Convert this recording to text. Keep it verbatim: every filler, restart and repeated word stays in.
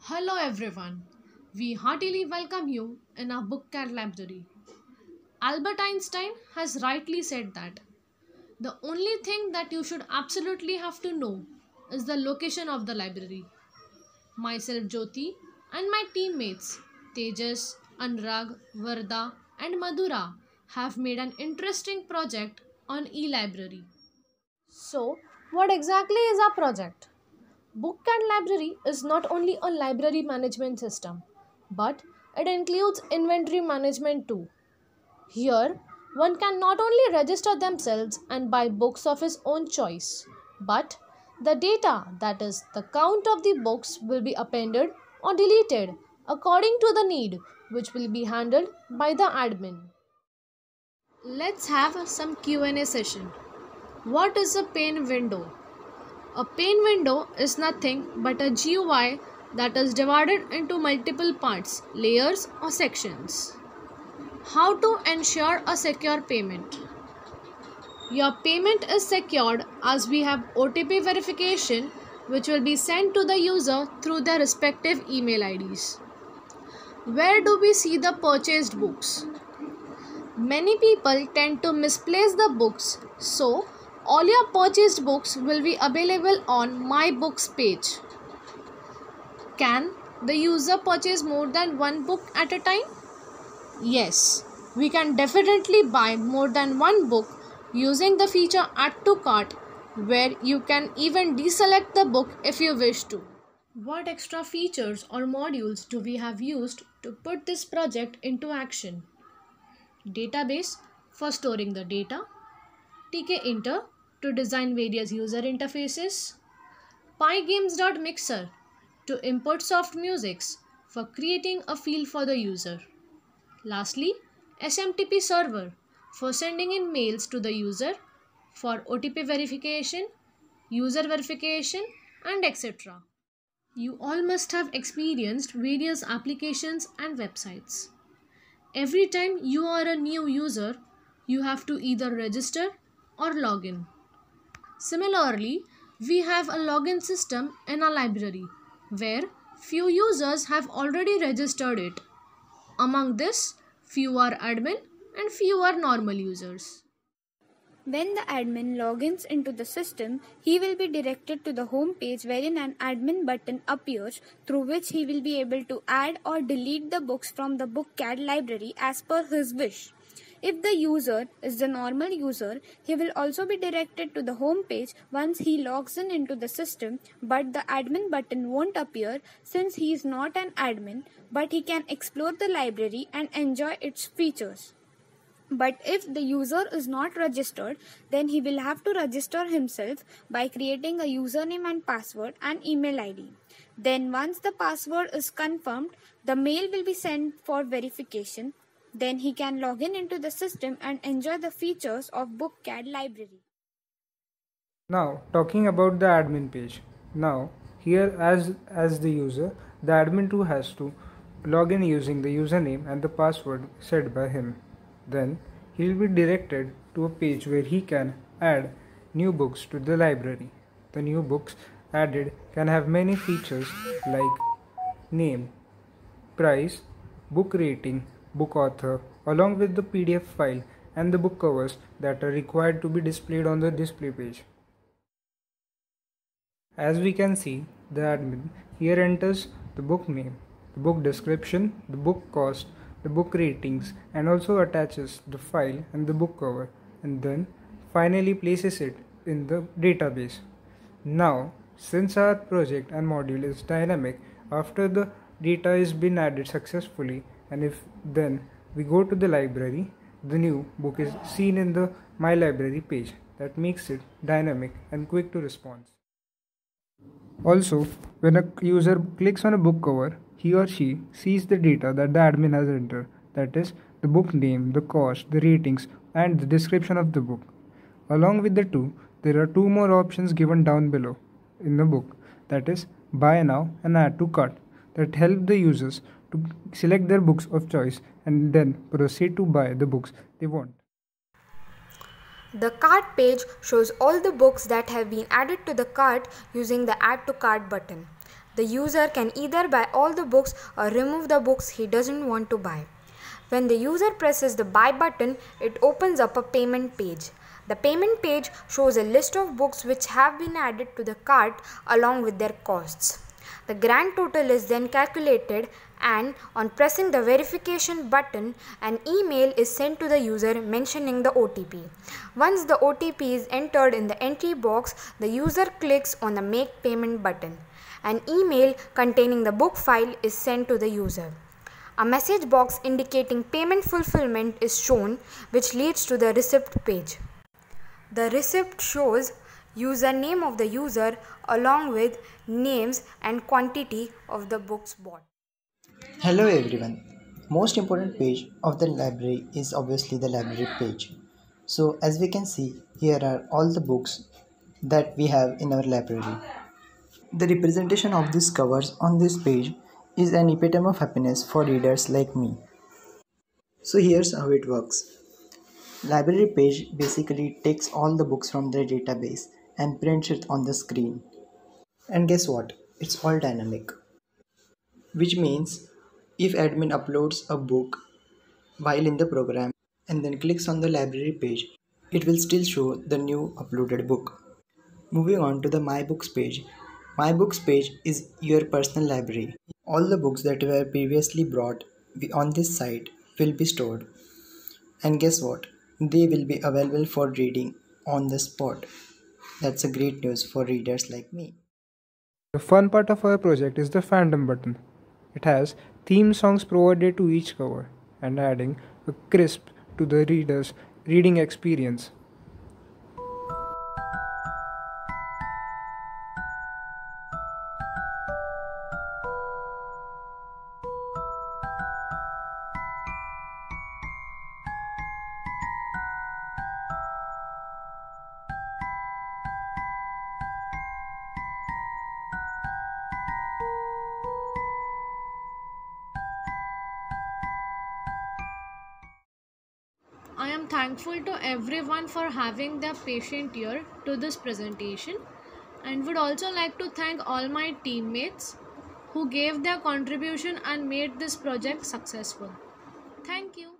Hello everyone. We heartily welcome you in our Bookcat library. Albert Einstein has rightly said that the only thing that you should absolutely have to know is the location of the library. Myself Jyoti and my teammates Tejas, Anurag, Varda and Madhura have made an interesting project on e-library. So, what exactly is our project? Bookcat Library is not only a library management system, but it includes inventory management too. Here, one can not only register themselves and buy books of his own choice, but the data, that is, the count of the books, will be appended or deleted according to the need, which will be handled by the admin. Let's have some Q and A session. What is a pane window? A pane window is nothing but a G U I that is divided into multiple parts, layers or sections. How to ensure a secure payment? Your payment is secured as we have O T P verification which will be sent to the user through their respective email I Ds. Where do we see the purchased books? Many people tend to misplace the books, so all your purchased books will be available on My Books page. Can the user purchase more than one book at a time? Yes, we can definitely buy more than one book using the feature Add to Cart, where you can even deselect the book if you wish to. What extra features or modules do we have used to put this project into action? Database for storing the data, tkinter to design various user interfaces, pygames.mixer to import soft musics for creating a feel for the user. Lastly, S M T P server for sending in mails to the user for O T P verification, user verification and et cetera. You all must have experienced various applications and websites. Every time you are a new user, you have to either register or log in. Similarly, we have a login system in our library where few users have already registered it. Among this, few are admin and few are normal users. When the admin logins into the system, he will be directed to the home page wherein an admin button appears through which he will be able to add or delete the books from the Bookcat library as per his wish. If the user is the normal user, he will also be directed to the home page once he logs in into the system, but the admin button won't appear since he is not an admin, but he can explore the library and enjoy its features. But if the user is not registered, then he will have to register himself by creating a username and password and email I D. Then once the password is confirmed, the mail will be sent for verification. Then he can log in into the system and enjoy the features of Bookcat library. Now talking about the admin page. Now here as as the user, the admin too has to log in using the username and the password set by him. Then he will be directed to a page where he can add new books to the library. The new books added can have many features like name, price, book rating, book author, along with the P D F file and the book covers that are required to be displayed on the display page. As we can see, the admin here enters the book name, the book description, the book cost, the book ratings, and also attaches the file and the book cover, and then finally places it in the database. Now, since our project and module is dynamic, after the data is been added successfully, and if then we go to the library, the new book is seen in the My Library page. That makes it dynamic and quick to response. Also, when a user clicks on a book cover, he or she sees the data that the admin has entered, that is, the book name, the cost, the ratings, and the description of the book. Along with the two, there are two more options given down below in the book, that is, buy now and add to cart, that help the users to select their books of choice and then proceed to buy the books they want. The cart page shows all the books that have been added to the cart using the Add to Cart button. the user can either buy all the books or remove the books he doesn't want to buy. When the user presses the buy button, it opens up a payment page. The payment page shows a list of books which have been added to the cart along with their costs. The grand total is then calculated, and on pressing the verification button, an email is sent to the user mentioning the O T P. Once the O T P is entered in the entry box, the user clicks on the make payment button. An email containing the book file is sent to the user. A message box indicating payment fulfillment is shown, which leads to the receipt page. The receipt shows username of the user along with names and quantity of the books bought. Hello everyone. Most important page of the library is obviously the library page. So as we can see, here are all the books that we have in our library. The representation of these covers on this page is an epitome of happiness for readers like me. So here's how it works. Library page basically takes all the books from the database and prints it on the screen. And guess what? It's all dynamic. Which means if admin uploads a book while in the program and then clicks on the library page, it will still show the new uploaded book. Moving on to the My Books page. My Books page is your personal library. All the books that were previously brought on this site will be stored. And guess what? They will be available for reading on the spot. That's a great news for readers like me. The fun part of our project is the fandom button. It has theme songs provided to each cover and adding a crisp to the reader's reading experience. I am thankful to everyone for having their patient ear to this presentation, and would also like to thank all my teammates who gave their contribution and made this project successful. Thank you.